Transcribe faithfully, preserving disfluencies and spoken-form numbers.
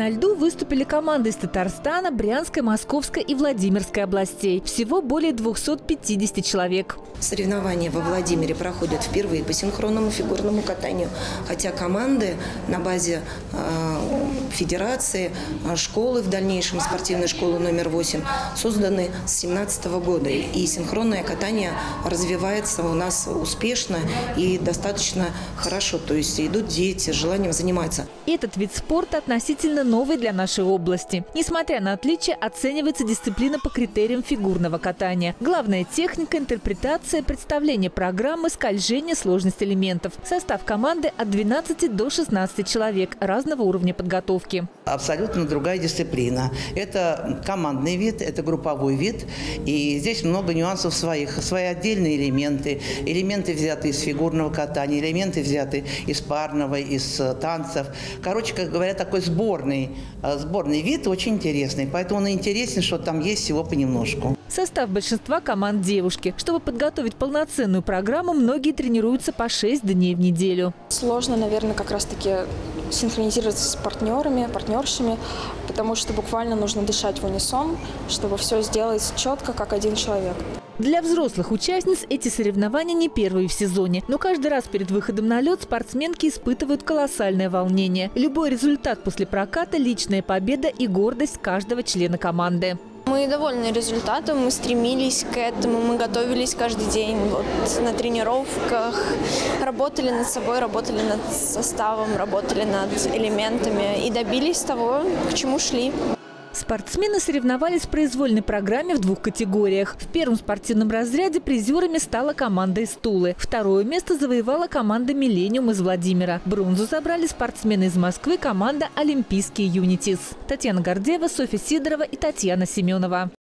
На льду выступили команды из Татарстана, Брянской, Московской и Владимирской областей. Всего более двухсот пятидесяти человек. Соревнования во Владимире проходят впервые по синхронному фигурному катанию, хотя команды на базе э, федерации, э, школы, в дальнейшем спортивной школы номер восемь, созданы с две тысячи семнадцатого года. И синхронное катание развивается у нас успешно и достаточно хорошо. То есть идут дети с желанием заниматься. Этот вид спорта относительно новый для нашей области. Несмотря на отличия, оценивается дисциплина по критериям фигурного катания. Главная техника, интерпретация, представление программы, скольжение, сложность элементов. Состав команды от двенадцати до шестнадцати человек разного уровня подготовки. Абсолютно другая дисциплина. Это командный вид, это групповой вид. И здесь много нюансов своих. Свои отдельные элементы. Элементы взяты из фигурного катания, элементы взяты из парного, из танцев. Короче, как говорят, такой сборный, сборный вид, очень интересный. Поэтому он интересен, что там есть всего понемножку. Состав большинства команд девушки. Чтобы подготовить полноценную программу, многие тренируются по шесть дней в неделю. Сложно, наверное, как раз-таки синхронизироваться с партнерами, партнершами, потому что буквально нужно дышать в унисон, чтобы все сделать четко, как один человек. Для взрослых участниц эти соревнования не первые в сезоне. Но каждый раз перед выходом на лед спортсменки испытывают колоссальное волнение. Любой результат после проката – личная победа и гордость каждого члена команды. Мы довольны результатом, мы стремились к этому, мы готовились каждый день вот, на тренировках, работали над собой, работали над составом, работали над элементами и добились того, к чему шли. Спортсмены соревновались в произвольной программе в двух категориях. В первом спортивном разряде призерами стала команда из Тулы. Второе место завоевала команда «Миллениум» из Владимира. Бронзу забрали спортсмены из Москвы, команда «Олимпийские Юнитис». Татьяна Гордеева, Софья Сидорова и Татьяна Семенова.